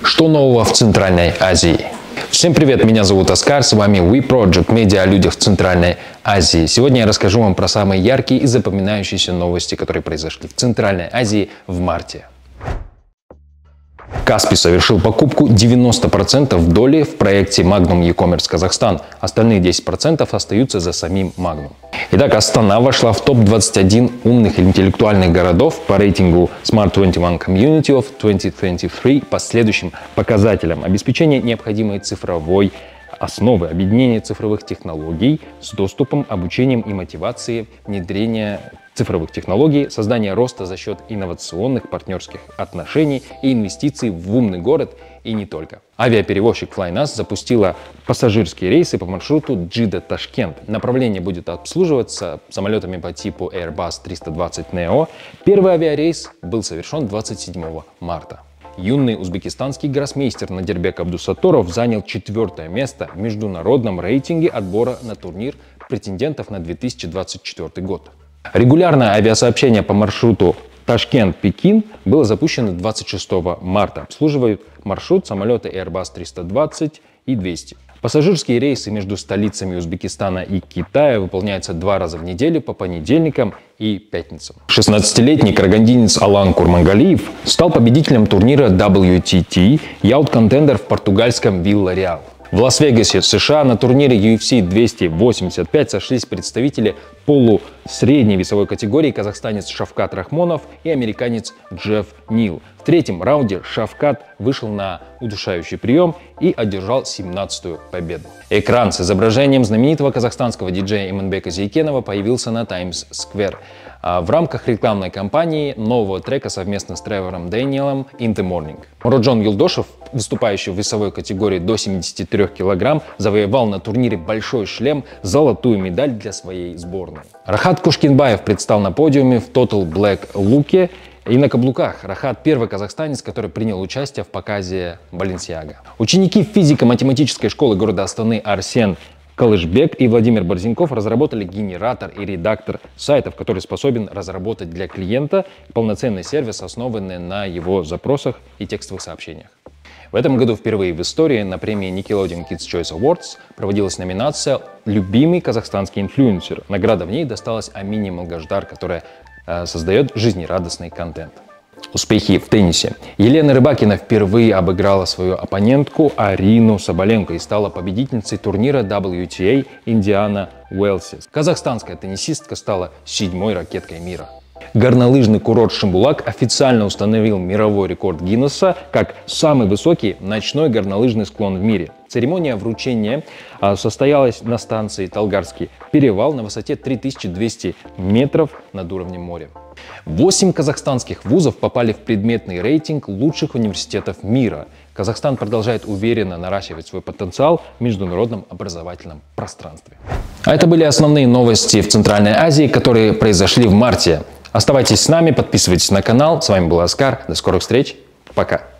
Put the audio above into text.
Что нового в Центральной Азии? Всем привет, меня зовут Оскар, с вами WeProject, медиа о людях в Центральной Азии. Сегодня я расскажу вам про самые яркие и запоминающиеся новости, которые произошли в Центральной Азии в марте. Каспий совершил покупку 90% доли в проекте Magnum E-Commerce Казахстан. Остальные 10% остаются за самим Magnum. Итак, Астана вошла в топ-21 умных и интеллектуальных городов по рейтингу Smart 21 Community of 2023 по следующим показателям: обеспечение необходимой цифровой основы, объединение цифровых технологий с доступом, обучением и мотивацией, внедрение цифровых технологий, создание роста за счет инновационных партнерских отношений и инвестиций в умный город и не только. Авиаперевозчик FlyNAS запустила пассажирские рейсы по маршруту Джидда-Ташкент. Направление будет обслуживаться самолетами по типу Airbus 320 Neo. Первый авиарейс был совершен 27 марта. Юный узбекистанский гроссмейстер Надирбек Абдусатторов занял 4-е место в международном рейтинге отбора на турнир претендентов на 2024 год. Регулярное авиасообщение по маршруту Ташкент-Пекин было запущено 26 марта. Обслуживают маршрут самолеты Airbus 320 и 200. Пассажирские рейсы между столицами Узбекистана и Китая выполняются 2 раза в неделю по понедельникам и пятницам. 16-летний карагандинец Алан Курмангалиев стал победителем турнира WTT Youth Contender в португальском Вилла-Реал. В Лас-Вегасе, США, на турнире UFC 285 сошлись представители полусредней весовой категории казахстанец Шавкат Рахмонов и американец Джефф Нил. В 3-м раунде Шавкат вышел на удушающий прием и одержал 17-ю победу. Экран с изображением знаменитого казахстанского диджея Иманбека Зейкенова появился на Таймс-сквер в рамках рекламной кампании нового трека совместно с Тревором Дэниелом «In the Morning». Муроджон Юлдошев, выступающий в весовой категории до 73 кг, завоевал на турнире «Большой шлем» золотую медаль для своей сборной. Рахат Кушкинбаев предстал на подиуме в Total Black луке и на каблуках. Рахат – первый казахстанец, который принял участие в показе Balenciaga. Ученики физико-математической школы города Астаны Арсен Калышбек и Владимир Борзенков разработали генератор и редактор сайтов, который способен разработать для клиента полноценный сервис, основанный на его запросах и текстовых сообщениях. В этом году впервые в истории на премии Nickelodeon Kids Choice Awards проводилась номинация «Любимый казахстанский инфлюенсер». Награда в ней досталась Амине Малгаждар, которая создает жизнерадостный контент. Успехи в теннисе. Елена Рыбакина впервые обыграла свою оппонентку Арину Соболенко и стала победительницей турнира WTA Индиана Уэльсис. Казахстанская теннисистка стала 7-й ракеткой мира. Горнолыжный курорт Шимбулак официально установил мировой рекорд Гиннесса как самый высокий ночной горнолыжный склон в мире. Церемония вручения состоялась на станции Талгарский перевал на высоте 3200 метров над уровнем моря. 8 казахстанских вузов попали в предметный рейтинг лучших университетов мира. Казахстан продолжает уверенно наращивать свой потенциал в международном образовательном пространстве. А это были основные новости в Центральной Азии, которые произошли в марте. Оставайтесь с нами, подписывайтесь на канал. С вами был Оскар. До скорых встреч. Пока.